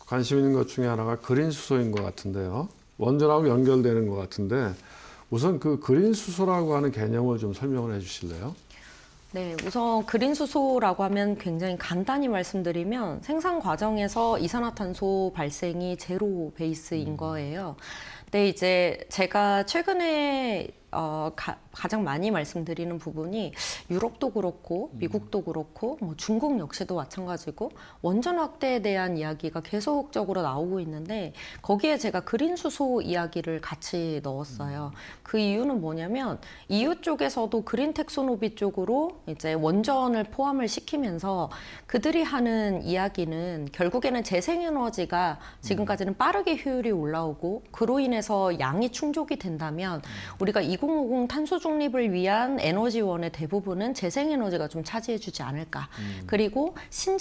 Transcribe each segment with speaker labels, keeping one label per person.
Speaker 1: 관심 있는 것 중에 하나가 그린 수소인 것 같은데요. 원전하고 연결되는 것 같은데 우선 그 그린 수소라고 하는 개념을 좀 설명을 해주실래요?
Speaker 2: 네, 우선 그린 수소라고 하면 굉장히 간단히 말씀드리면 생산 과정에서 이산화탄소 발생이 제로 베이스인 거예요. 근데 이제 제가 최근에 가장 많이 말씀드리는 부분이 유럽도 그렇고 미국도 그렇고 뭐 중국 역시도 마찬가지고 원전 확대에 대한 이야기가 계속적으로 나오고 있는데 거기에 제가 그린 수소 이야기를 같이 넣었어요. 그 이유는 뭐냐면 EU 쪽에서도 그린 텍소노미 쪽으로 이제 원전을 포함을 시키면서 그들이 하는 이야기는 결국에는 재생에너지가 지금까지는 빠르게 효율이 올라오고 그로 인해서 양이 충족이 된다면 우리가 2050 탄소 중립을 위한 에너지원의 대부분은 재생에너지가 좀 차지해주지 않을까. 그리고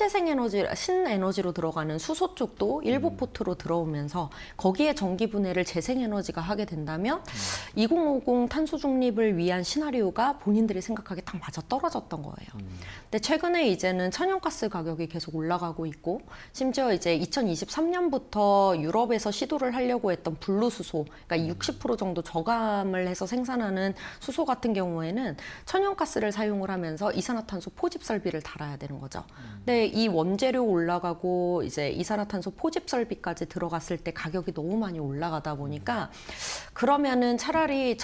Speaker 2: 신에너지로 들어가는 수소 쪽도 일부 포트로 들어오면서 거기에 전기 분해를 재생에너지가 하게 된다면 2050 탄소 중립을 위한 시나리오가 본인들이 생각하기에 딱 맞아 떨어졌던 거예요. 근데 최근에 이제는 천연가스 가격이 계속 올라가고 있고 심지어 이제 2023년부터 유럽에서 시도를 하려고 했던 블루 수소, 그러니까 60% 정도 저감을 해서 생산하는 수소 같은 경우에는 천연가스를 사용을 하면서 이산화탄소 포집 설비를 달아야 되는 거죠. 근데 이 원재료 올라가고 이제 이산화탄소 포집 설비까지 들어갔을 때 가격이 너무 많이 올라가다 보니까 그러면은 차라리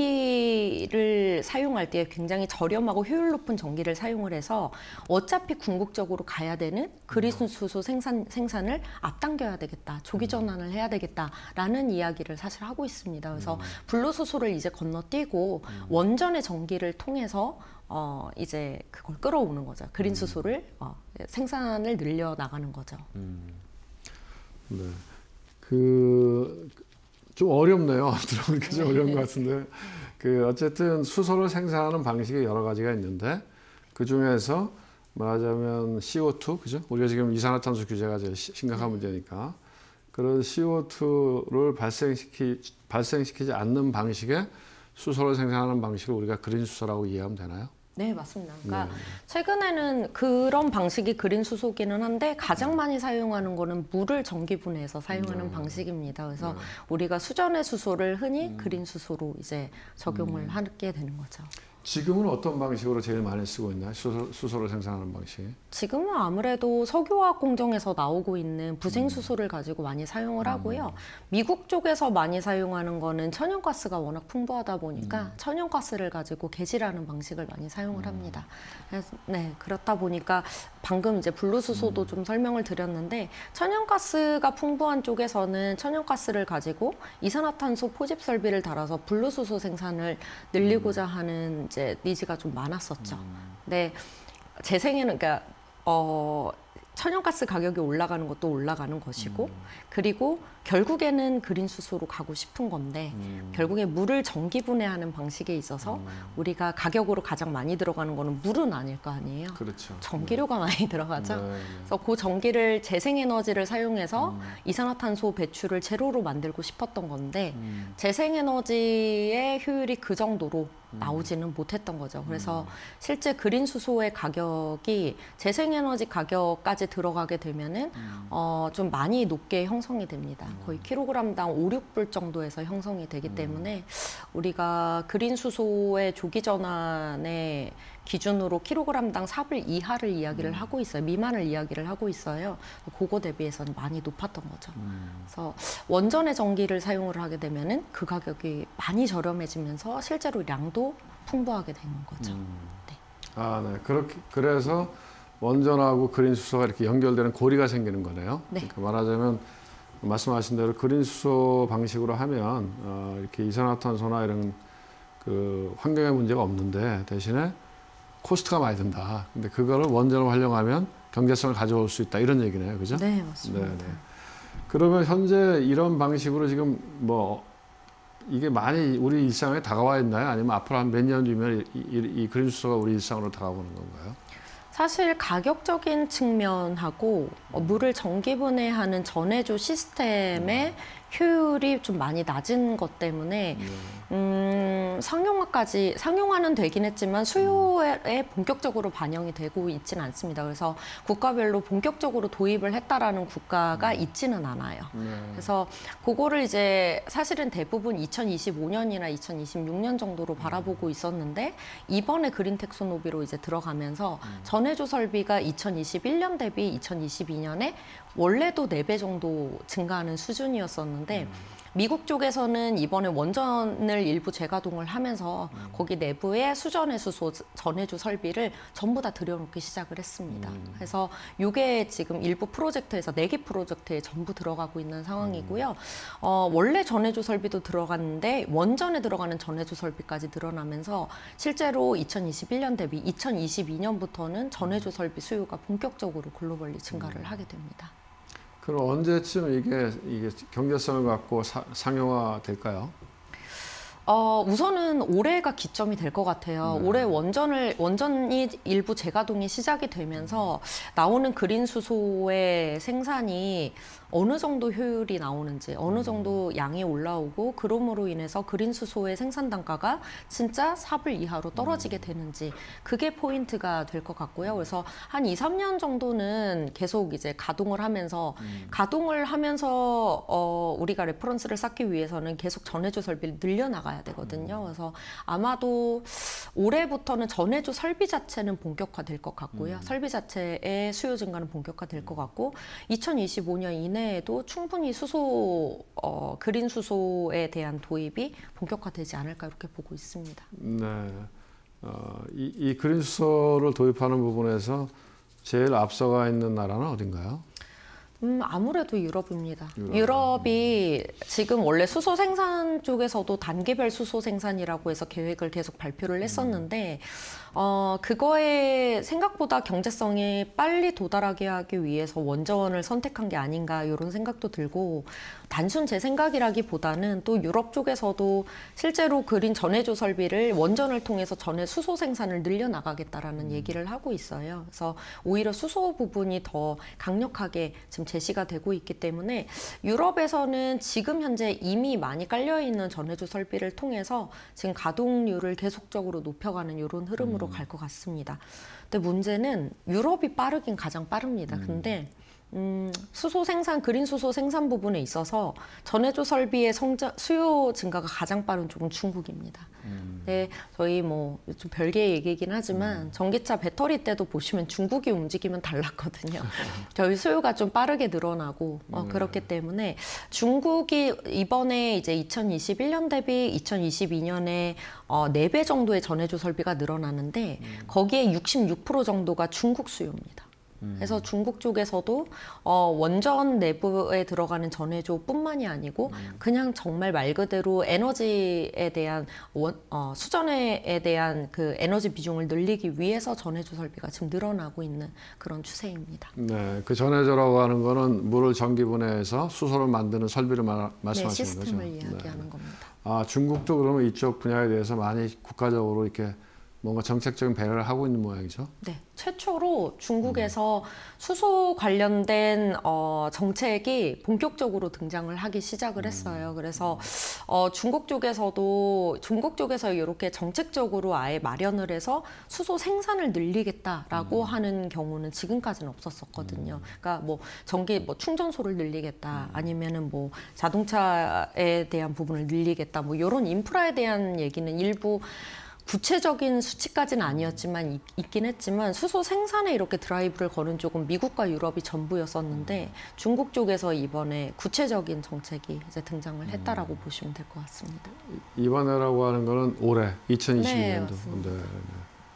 Speaker 2: 전기를 사용할 때 굉장히 저렴하고 효율 높은 전기를 사용을 해서 어차피 궁극적으로 가야 되는 그린 수소 생산을 앞당겨야 되겠다. 조기 전환을 해야 되겠다라는 이야기를 사실 하고 있습니다. 그래서 블루 수소를 이제 건너뛰고 원전의 전기를 통해서 이제 그걸 끌어오는 거죠. 그린 수소를 생산을 늘려 나가는 거죠.
Speaker 1: 네, 좀 어렵네요. 들어보니까 좀 어려운 것 같은데 어쨌든 수소를 생산하는 방식이 여러 가지가 있는데 그 중에서 말하자면 CO2, 그죠? 우리가 지금 이산화탄소 규제가 제일 심각한 문제니까 그런 CO2를 발생시키지 않는 방식의 수소를 생산하는 방식을 우리가 그린 수소라고 이해하면 되나요?
Speaker 2: 네, 맞습니다. 그러니까 최근에는 그런 방식이 그린 수소기는 한데 가장 많이 사용하는 거는 물을 전기 분해해서 사용하는 방식입니다. 그래서 우리가 수전의 수소를 흔히 그린 수소로 이제 적용을 하게 되는 거죠.
Speaker 1: 지금은 어떤 방식으로 제일 많이 쓰고 있나요? 수소를 생산하는 방식?
Speaker 2: 지금은 아무래도 석유화학 공정에서 나오고 있는 부생수소를 가지고 많이 사용을 하고요. 미국 쪽에서 많이 사용하는 거는 천연가스가 워낙 풍부하다 보니까 천연가스를 가지고 개질하는 방식을 많이 사용을 합니다. 그래서, 네, 그렇다 보니까 방금 이제 블루수소도 좀 설명을 드렸는데 천연가스가 풍부한 쪽에서는 천연가스를 가지고 이산화탄소 포집 설비를 달아서 블루수소 생산을 늘리고자 하는 이제 니즈가 좀 많았었죠. 근데 재생에는 그러니까 천연가스 가격이 올라가는 것도 올라가는 것이고 그리고 결국에는 그린 수소로 가고 싶은 건데 결국에 물을 전기 분해하는 방식에 있어서 우리가 가격으로 가장 많이 들어가는 거는 물은 아닐 거 아니에요.
Speaker 1: 그렇죠.
Speaker 2: 전기료가 많이 들어가죠. 그래서 그 전기를 재생에너지를 사용해서 이산화탄소 배출을 제로로 만들고 싶었던 건데 재생에너지의 효율이 그 정도로 나오지는 못했던 거죠. 그래서 실제 그린 수소의 가격이 재생에너지 가격까지 들어가게 되면은 좀 많이 높게 형성이 됩니다. 거의 킬로그램당 5, 6불 정도에서 형성이 되기 때문에 우리가 그린 수소의 조기 전환의 기준으로 킬로그램당 4불 이하를 이야기를 하고 있어요. 미만을 이야기를 하고 있어요. 그거 대비해서는 많이 높았던 거죠. 그래서 원전의 전기를 사용을 하게 되면은 그 가격이 많이 저렴해지면서 실제로 양도 풍부하게 되는 거죠. 네.
Speaker 1: 아, 네. 그래서 원전하고 그린 수소가 이렇게 연결되는 고리가 생기는 거네요.
Speaker 2: 네.
Speaker 1: 그러니까 말하자면 말씀하신 대로 그린 수소 방식으로 하면 이렇게 이산화탄소나 이런 그 환경의 문제가 없는데 대신에 코스트가 많이 든다. 근데 그거를 원전을 활용하면 경제성을 가져올 수 있다. 이런 얘기네요. 그죠?
Speaker 2: 네, 맞습니다.
Speaker 1: 네, 네. 그러면 현재 이런 방식으로 지금 뭐 이게 많이 우리 일상에 다가와 있나요? 아니면 앞으로 한 몇 년 뒤면 이 그린 수소가 우리 일상으로 다가오는 건가요?
Speaker 2: 사실 가격적인 측면하고 물을 전기 분해하는 전해조 시스템의 효율이 좀 많이 낮은 것 때문에 상용화는 되긴 했지만 수요에 본격적으로 반영이 되고 있지는 않습니다. 그래서 국가별로 본격적으로 도입을 했다라는 국가가 있지는 않아요. 그래서 그거를 이제 사실은 대부분 2025년이나 2026년 정도로 바라보고 있었는데 이번에 그린 텍소노미로 이제 들어가면서 전해조 설비가 2021년 대비 2022년에 원래도 4배 정도 증가하는 수준이었었는데 미국 쪽에서는 이번에 원전을 일부 재가동을 하면서 거기 내부에 수전해 수소, 전해조 설비를 전부 다 들여놓기 시작을 했습니다. 그래서 이게 지금 일부 프로젝트에서 4개 프로젝트에 전부 들어가고 있는 상황이고요. 원래 전해조 설비도 들어갔는데 원전에 들어가는 전해조 설비까지 늘어나면서 실제로 2021년 대비 2022년부터는 전해조 설비 수요가 본격적으로 글로벌리 증가를 하게 됩니다.
Speaker 1: 그럼 언제쯤 이게 경제성을 갖고 상용화 될까요?
Speaker 2: 우선은 올해가 기점이 될 것 같아요. 올해 원전이 일부 재가동이 시작이 되면서 나오는 그린 수소의 생산이 어느 정도 효율이 나오는지, 어느 정도 양이 올라오고 그럼으로 인해서 그린 수소의 생산 단가가 진짜 4불 이하로 떨어지게 되는지 그게 포인트가 될 것 같고요. 그래서 한 2, 3년 정도는 계속 이제 가동을 하면서 우리가 레퍼런스를 쌓기 위해서는 계속 전해조 설비를 늘려나가야 되거든요. 그래서 아마도 올해부터는 전해조 설비 자체는 본격화될 것 같고요. 설비 자체의 수요 증가는 본격화될 것 같고 2025년 이내에도 충분히 그린 수소에 대한 도입이 본격화되지 않을까 이렇게 보고 있습니다.
Speaker 1: 네, 이 그린 수소를 도입하는 부분에서 제일 앞서가 있는 나라는 어딘가요?
Speaker 2: 아무래도 유럽입니다. 유럽이 지금 원래 수소 생산 쪽에서도 단계별 수소 생산이라고 해서 계획을 계속 발표를 했었는데 그거에 생각보다 경제성에 빨리 도달하게 하기 위해서 원전을 선택한 게 아닌가 이런 생각도 들고 단순 제 생각이라기보다는 또 유럽 쪽에서도 실제로 그린 전해조 설비를 원전을 통해서 수소 생산을 늘려나가겠다라는 얘기를 하고 있어요. 그래서 오히려 수소 부분이 더 강력하게 지금 제시가 되고 있기 때문에 유럽에서는 지금 현재 이미 많이 깔려있는 전해조 설비를 통해서 지금 가동률을 계속적으로 높여가는 이런 흐름으로 갈 것 같습니다. 근데 문제는 유럽이 빠르긴 가장 빠릅니다. 근데 그린 수소 생산 부분에 있어서 전해조 설비의 수요 증가가 가장 빠른 쪽은 중국입니다. 네, 저희 좀 별개의 얘기이긴 하지만 전기차 배터리 때도 보시면 중국이 움직이면 달랐거든요. 저희 수요가 좀 빠르게 늘어나고 그렇기 때문에 중국이 이번에 이제 2021년 대비 2022년에 4배 정도의 전해조 설비가 늘어나는데 거기에 66% 정도가 중국 수요입니다. 그래서 중국 쪽에서도 원전 내부에 들어가는 전해조뿐만이 아니고 그냥 정말 말 그대로 에너지에 대한 수전에 대한 그 에너지 비중을 늘리기 위해서 전해조 설비가 지금 늘어나고 있는 그런 추세입니다.
Speaker 1: 네, 그 전해조라고 하는 거는 물을 전기분해해서 수소를 만드는 설비를 말씀하시는 거죠?
Speaker 2: 시스템을 이야기하는 겁니다.
Speaker 1: 중국도 그러면 이쪽 분야에 대해서 많이 국가적으로 이렇게 뭔가 정책적인 배려를 하고 있는 모양이죠?
Speaker 2: 네, 최초로 중국에서 수소 관련된 정책이 본격적으로 등장을 하기 시작을 했어요. 그래서 중국 쪽에서 이렇게 정책적으로 아예 마련을 해서 수소 생산을 늘리겠다라고 하는 경우는 지금까지는 없었었거든요. 그러니까 충전소를 늘리겠다, 아니면은 자동차에 대한 부분을 늘리겠다, 이런 인프라에 대한 얘기는 일부 구체적인 수치까지는 아니었지만 있긴 했지만 수소 생산에 이렇게 드라이브를 거는 쪽은 미국과 유럽이 전부였었는데 중국 쪽에서 이번에 구체적인 정책이 이제 등장을 했다라고 보시면 될 것 같습니다.
Speaker 1: 이번에라고 하는 거는 올해 2022년도.
Speaker 2: 네, 맞습니다.
Speaker 1: 네.